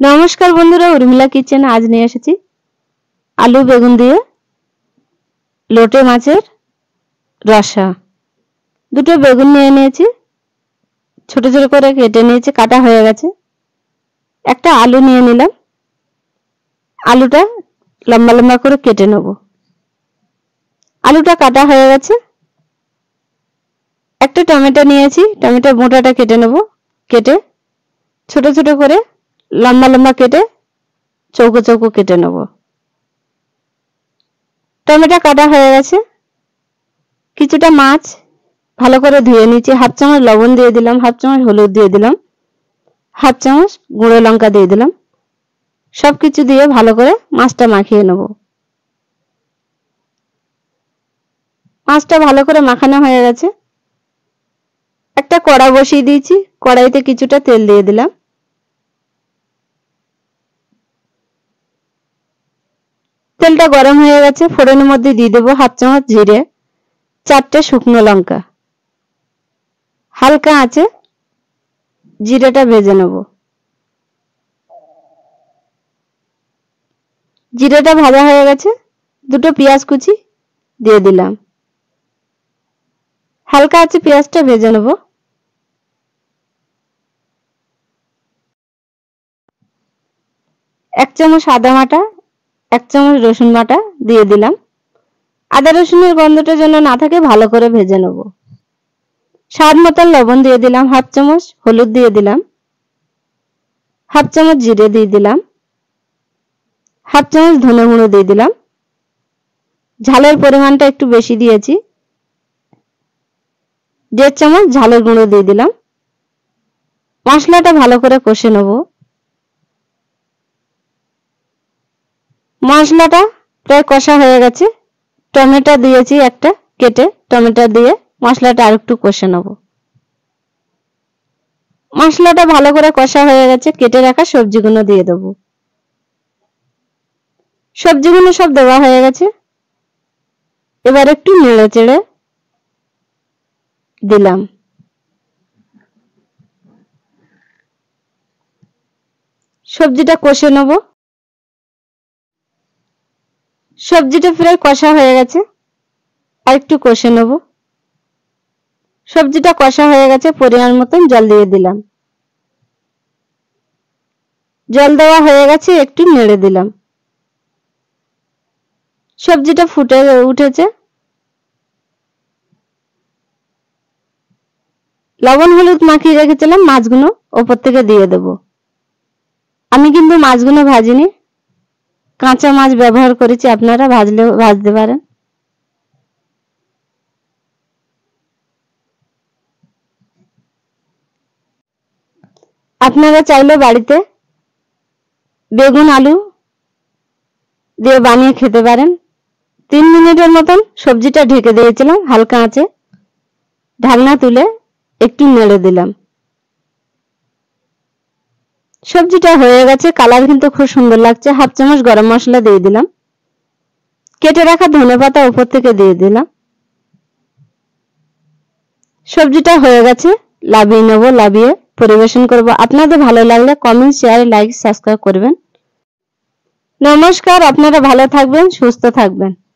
नमस्कार बंधुरा उर्मिला किचेन आज निये एसेছি आलू बेगुन दिए लोटे माछेर रसा। दुटो बेगुन निये निয়েছি, ছোট ছোট করে কেটে নিয়েছি, কাটা হয়ে গেছে। একটা আলু নিয়ে নিলাম, আলুটা লম্বা লম্বা করে কেটে নেব। আলুটা কাটা হয়ে গেছে। একটা টমেটো নিয়েছি, টমেটো মোটাটা কেটে নেব। কেটে ছোট ছোট করে लम्बा लम्बा केटे चौको चौको केटे नेब। टमेटो काटा हो गेछे। किछुटा माछ भालो करे धुए निয়েছি, हाफ चामच लवण दिए दिलाम, हाफ चामच हलुद दिए दिलाम, हाफ चामच गुঁড়ো लंका दिए दिलाम। सबकिछु दिए भालो करे माछटा माखिয়ে নেব। माछटा भालो करे माखानो হয়ে গেছে। একটা কড়া বসিয়ে দিয়েছি, কড়াইতে কিছুটা তেল দিয়ে দিলাম। तेलटा गरम हो गेছে, फोड़নের মধ্যে দিয়ে দেব हाफ चामच जिरे, 4টে শুকনো লঙ্কা। হালকা আঁচে জিরেটা ভেজে নেব। জিরেটা ভাজা হয়ে গেছে, দুটো পেঁয়াজ কুচি দিয়ে দিলাম। হালকা আঁচে পেঁয়াজটা ভেজে নেব। এক চামচ আদা বাটা, এক চামচ রসুন বাটা দিয়ে দিলাম। আদা রসুনের গন্ধটা যেন না থাকে ভালো করে ভেজে নেব। স্বাদ মতো লবণ দিয়ে দিলাম, হাফ চামচ হলুদ দিয়ে দিলাম, হাফ চামচ জিরে দিয়ে দিলাম, হাফ চামচ ধনে গুঁড়ো দিয়ে দিলাম। ঝালের পরিমাণটা একটু বেশি দিয়েছি, 1.5 চামচ ঝালের গুঁড়ো দিয়ে দিলাম। মশলাটা ভালো করে কষে নেব। মশলাটা প্রায় কষা হয়ে গেছে। টমেটো দিয়েছি একটা কেটে, টমেটো দিয়ে মশলাটা আরেকটু কষে নেব। মশলাটা ভালো করে কষা হয়ে গেছে, কেটে রাখা সবজিগুলো দিয়ে দেব। সবজিগুলো সব দেওয়া হয়ে গেছে। এবার একটু নেড়ে চেড়ে দিলাম। সবজিটা কষে নেব। সবজিটা প্রায় কষা হয়ে গেছে, আর একটু কষে নেব। সবজিটা কষা হয়ে গেছে, পরিমাণ মতন জল দিয়ে দিলাম। জল দেওয়া হয়ে গেছে, একটু নেড়ে দিলাম। সবজিটা ফুটে উঠেছে। লবণ হলুদ মাখিয়ে রেখেছিলাম মাছগুলো ওপর থেকে দিয়ে দেব। আমি কিন্তু মাছগুলো ভাজিনি, কাঁচা মাছ ব্যবহার করেছি, আপনারা ভাজতে পারেন। আপনারা চাইলে বাড়িতে বেগুন আলু দিয়ে বানিয়ে খেতে পারেন। 3 মিনিটের মতন সবজিটা ঢেকে দিয়েছিলাম হালকা আঁচে। ঢাকনা তুলে একটু নেড়ে দিলাম। সবজিটা হয়ে গেছে, কালার কিন্তু খুব সুন্দর লাগছে। হাফ চামচ গরম মশলা দিয়ে দিলাম। কেটে রাখা ধনেপাতা উপর থেকে দিয়ে দিলাম। সবজিটা হয়ে গেছে, নামিয়ে নেব। নামিয়ে পরিবেশন করব। আপনাদের ভালো লাগলে কমেন্ট, শেয়ার, লাইক, সাবস্ক্রাইব করবেন। নমস্কার, আপনারা ভালো থাকবেন, সুস্থ থাকবেন।